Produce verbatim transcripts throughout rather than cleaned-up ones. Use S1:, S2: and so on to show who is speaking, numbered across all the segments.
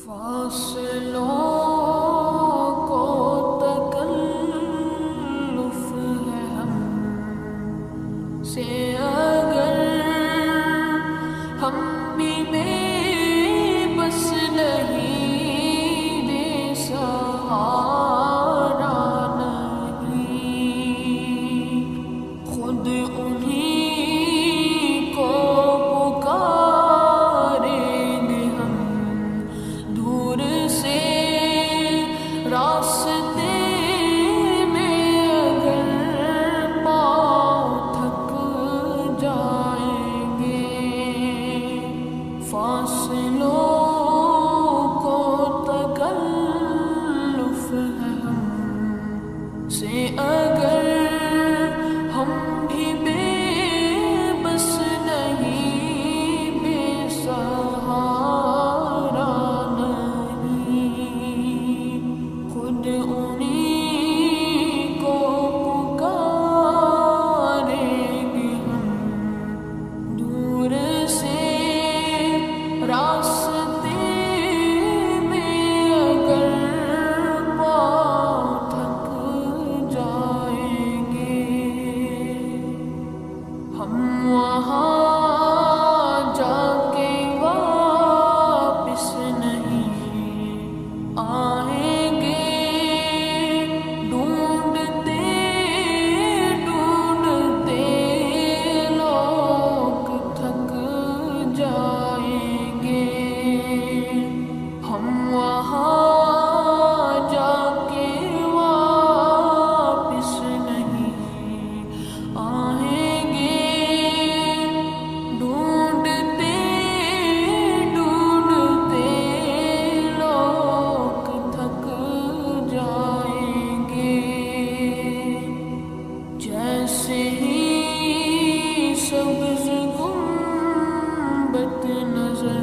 S1: فاصلوں کو تکلف ہے ہم سے اگر ہم بھی بے بس نہیں بے سہارا نہیں خود انہیں کو پکاریں گے ہم دور سے راستے میں اگر پاؤں تھک جائیں گے فاصلوں کو تکلف ہے ہم سے اگر ہم بھی بے بس نہیں بے سہارا نہیں خود انہیں کو پکاریں گے ہم دور سے راستے میں اگر پاؤں تھک جائیں گے ہم وہاں جا کے واپس نہیں آئیں گے ڈھونڈتے ڈھونڈتے لوگ تھک جائیں گے ہم وہاں جا کے واپس نہیں آئیں گے ڈھونڈتے ڈھونڈتے لوگ تھک جائیں گے جیسے ہی سبز گنبد نظر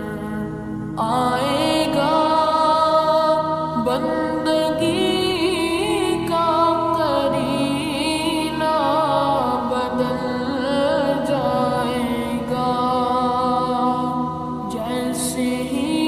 S1: آئے گا بندگی کا قرینہ بدل جائے گا جیسے ہی